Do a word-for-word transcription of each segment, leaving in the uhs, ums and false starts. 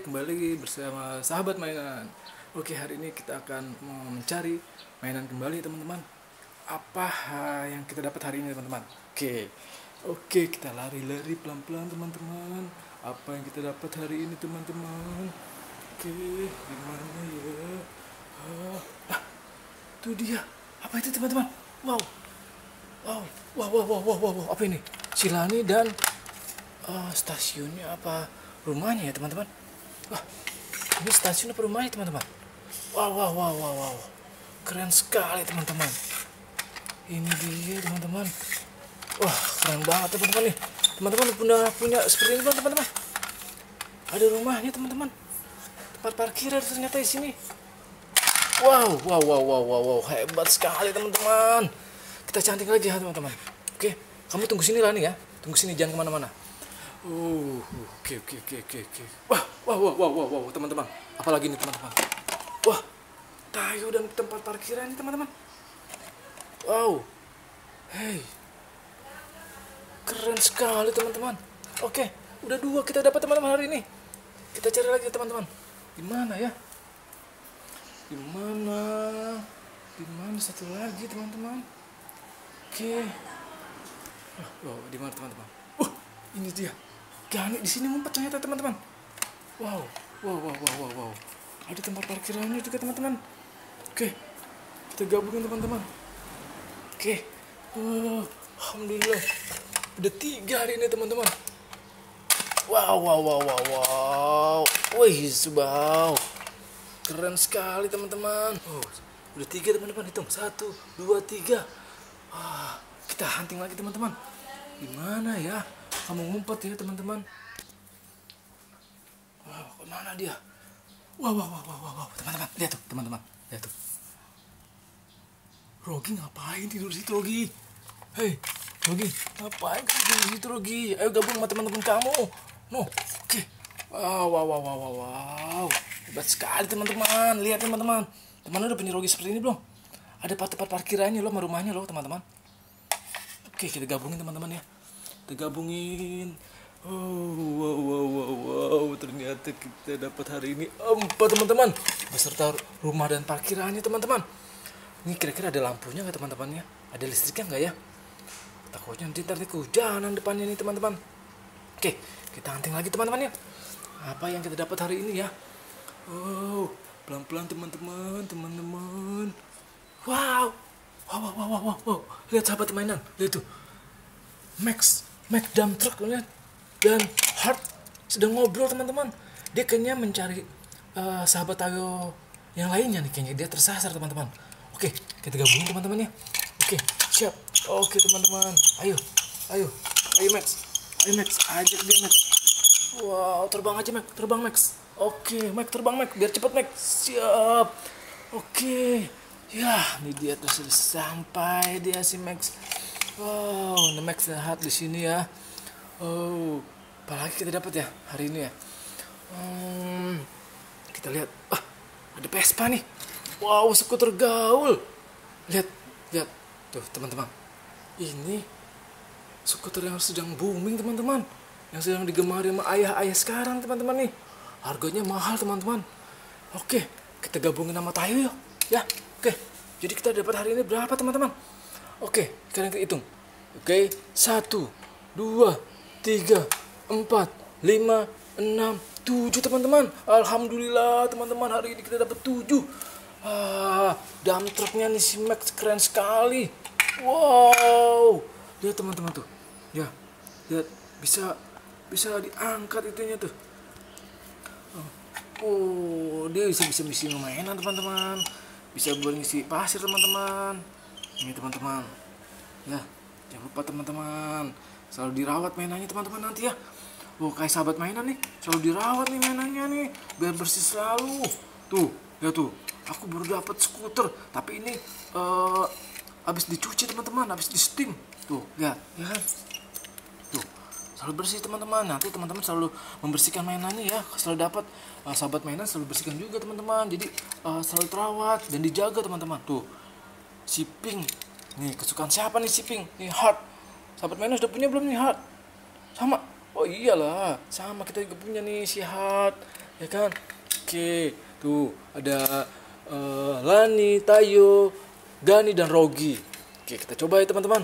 kembali lagi bersama sahabat mainan. Oke, hari ini kita akan mencari mainan kembali teman-teman. Apa yang kita dapat hari ini teman-teman? Oke, oke kita lari-lari pelan-pelan teman-teman. Apa yang kita dapat hari ini teman-teman? Oke, gimana ya? Ah, itu dia. Apa itu teman-teman? Wow, wow, wow, wow, wow, wow, wow. Apa ini? Silani dan uh, stasiunnya apa rumahnya ya teman-teman? Wah, ini stasiun apa rumahnya teman-teman? Wow, wow, wow, wow, wow. Keren sekali teman-teman. Ini dia teman-teman. Wah, keren banget teman-teman nih. Teman-teman punya punya seperti ini bang teman-teman. Ada rumahnya teman-teman. Tempat parkiran ternyata di sini. Wow, wow, wow, wow, wow, wow. Hebat sekali teman-teman. Kita cantik lagi ya teman-teman. Oke, kamu tunggu sini lah nih ya. Tunggu sini, jangan kemana-mana. Oh, oke, oke, oke, oke, oke. Wah, wah, wah, wah, wah, wah, teman-teman. Apalagi nih teman-teman. Wah, tayo dan tempat parkiran nih teman-teman. Wow, hey, keren sekali teman-teman. Oke, udah dua kita dapat teman-teman hari ini. Kita cari lagi teman-teman. Di mana ya? Di mana? Di mana satu lagi teman-teman? Oke. Wow, di mana teman-teman? Wah, ini dia. Gani di sini ngumpet ternyata teman-teman. Wow, wow, wow, wow, wow, wow. Ada tempat parkirannya juga teman-teman. Oke, kita gabungin teman-teman. Oke, oh, alhamdulillah. Udah tiga hari ini teman-teman. Wow, wow, wow, wow, wow. Wih, subau. Keren sekali teman-teman. Oh, udah tiga teman-teman, hitung. Satu, dua, tiga. Ah, kita hunting lagi teman-teman. Gimana ya? Kamu ngumpet ya teman-teman. Wow, kemana dia? Wow, wow, wow, wow, wow, teman-teman. Lihat tuh, teman-teman. Lihat tuh. Rogi ngapain tidur di situ, Rogi? Hei, Rogi, ngapain kamu tidur di situ, Rogi? Ayo gabung sama teman-teman kamu. No, oke. Okay. Wow, wow, wow, wow, wow, wow. Hebat sekali teman-teman. Lihat teman-teman. Teman-teman udah punya Rogi seperti ini belum? Ada tempat parkirannya loh, sama rumahnya loh teman-teman. Oke, kita gabungin teman-teman ya. Kita gabungin. Oh, wow, wow, wow, wow. Ternyata kita dapat hari ini empat teman-teman. Beserta rumah dan parkirannya teman-teman. Ini kira-kira ada lampunya nggak teman-teman ya? Ada listriknya nggak ya? Takutnya nanti nanti kehujanan depannya nih teman-teman. Oke, kita hunting lagi teman-teman ya. Apa yang kita dapat hari ini ya? Oh, pelan-pelan teman-teman, teman-teman. Wow, wow, wow, wow, wow, wow. Lihat sahabat mainan, lihat tuh. Max, Max dump truck lihat. Dan Heart sedang ngobrol teman-teman. Dia kayaknya mencari uh, sahabat Tayo yang lainnya nih, kayaknya dia tersasar teman-teman. Oke, kita gabungin teman-teman ya. Oke, siap. Oke teman-teman, ayo, ayo, ayo Max, ayo Max, ajak dia Max. Wow, terbang aja Max, terbang Max. Oke, Max terbang Max, biar cepet Max. Siap. Oke, ya, ini dia tuh sudah sampai dia si Max. Wow, ini Max lihat di sini ya. Oh, apalagi kita dapat ya hari ini ya. Hmm, kita lihat, ah, ada Vespa nih. Wow, skuter gaul. Lihat, lihat. Tuh, teman-teman. Ini skuter yang sedang booming, teman-teman. Yang sedang digemari sama ayah-ayah sekarang, teman-teman nih. Harganya mahal, teman-teman. Oke, kita gabungin sama Tayo yuk. Ya, oke. Jadi kita dapat hari ini berapa, teman-teman? Oke, sekarang kita hitung. Oke, satu, dua, tiga, empat, lima, enam, tujuh, teman-teman. Alhamdulillah, teman-teman. Hari ini kita dapat tujuh. Ah, dump trucknya nih si Max keren sekali. Wow, lihat teman-teman tuh. Ya, lihat bisa bisa diangkat itunya tuh. Oh, dia bisa bisa bisa mainan teman-teman. Bisa buat ngisi pasir teman-teman. Ini teman-teman. Ya, jangan lupa teman-teman. Selalu dirawat mainannya teman-teman nanti ya. Oh, kayak sahabat mainan nih, selalu dirawat nih mainannya nih, biar bersih selalu. Tuh, ya tuh. Aku baru dapat skuter, tapi ini uh, habis dicuci teman-teman, habis di steam. Tuh, lihat, ya kan? Tuh, selalu bersih teman-teman. Nanti teman-teman selalu membersihkan mainannya ya. Selalu dapat uh, sahabat mainan selalu bersihkan juga teman-teman. Jadi uh, selalu terawat dan dijaga teman-teman. Tuh, si Pink. Nih, kesukaan siapa nih si Pink? Nih Heart. Sahabat mainan sudah punya belum nih Heart? Sama. Oh iyalah, sama kita juga punya nih si Heart. ya kan? Oke, tuh ada eh, Lani, Tayo, Gani dan Rogi. Oke, kita coba ya teman-teman.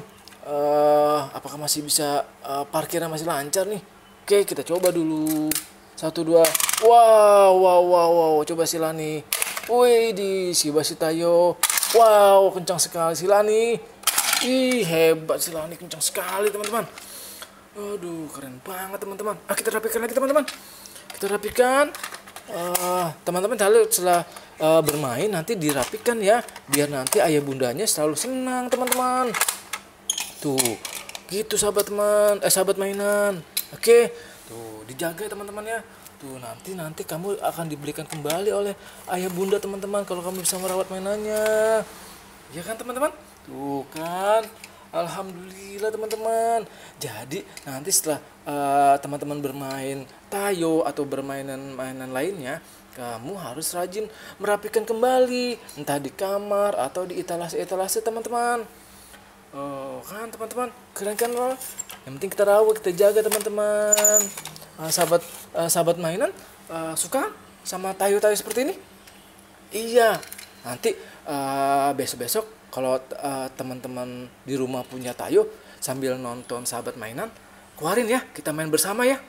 Eh, apakah masih bisa eh, parkirnya masih lancar nih? Oke, kita coba dulu. Satu dua. Wow, wow, wow, wow. Coba si Lani. Wih, di si Basi Tayo. Wow, kencang sekali si Lani. Ih, hebat si Lani, kencang sekali teman-teman. Aduh, keren banget teman-teman. Ah, kita rapikan lagi teman-teman. Kita rapikan. Eh, teman-teman uh, setelah uh, bermain nanti dirapikan ya, biar nanti ayah bundanya selalu senang teman-teman. Tuh, gitu sahabat teman, eh sahabat mainan. Oke, tuh dijaga teman-teman ya. Tuh nanti nanti kamu akan dibelikan kembali oleh ayah bunda teman-teman kalau kamu bisa merawat mainannya. Ya kan teman-teman? Tuh kan. Alhamdulillah teman-teman. Jadi nanti setelah uh, teman-teman bermain tayo atau bermainan-mainan lainnya, kamu harus rajin merapikan kembali, entah di kamar atau di etalase-etalase teman-teman. Oh kan teman-teman, keren kan loh. Yang penting kita rawat, kita jaga teman-teman. Uh, sahabat uh, sahabat mainan uh, suka sama tayo-tayo seperti ini? Iya. Nanti uh, besok-besok kalau uh, teman-teman di rumah punya tayo, sambil nonton sahabat mainan, keluarin ya, kita main bersama ya.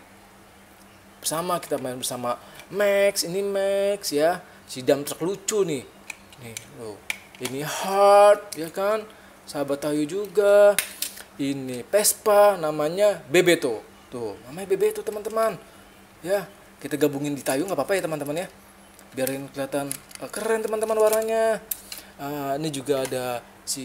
Bersama kita main bersama Max, ini Max ya, si dump truck lucu nih. Nih, loh. Ini Heart ya kan? Sahabat tayo juga. Ini Vespa, namanya Bebeto. Tuh, namanya Bebeto teman-teman. Ya, kita gabungin di tayo nggak apa-apa ya teman-teman ya. Biarin kelihatan uh, keren teman-teman warnanya. Uh, ini juga ada si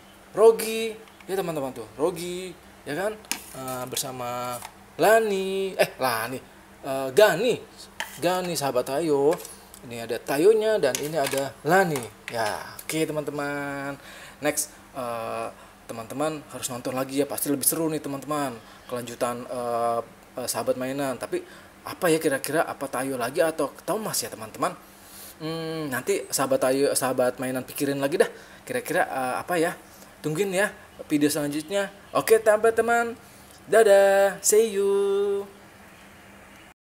Rogi ya teman-teman tuh, Rogi ya kan, uh, bersama Lani eh Lani uh, Gani Gani sahabat tayo. Ini ada tayonya dan ini ada Lani ya. Oke teman-teman, next uh, teman-teman harus nonton lagi ya, pasti lebih seru nih teman-teman kelanjutan uh, uh, sahabat mainan. Tapi apa ya kira-kira, apa tayo lagi atau Thomas ya teman-teman? Hmm, nanti sahabat tayo, sahabat mainan pikirin lagi dah. Kira-kira uh, apa ya? Tungguin ya video selanjutnya. Oke, teman-teman. Dadah. See you.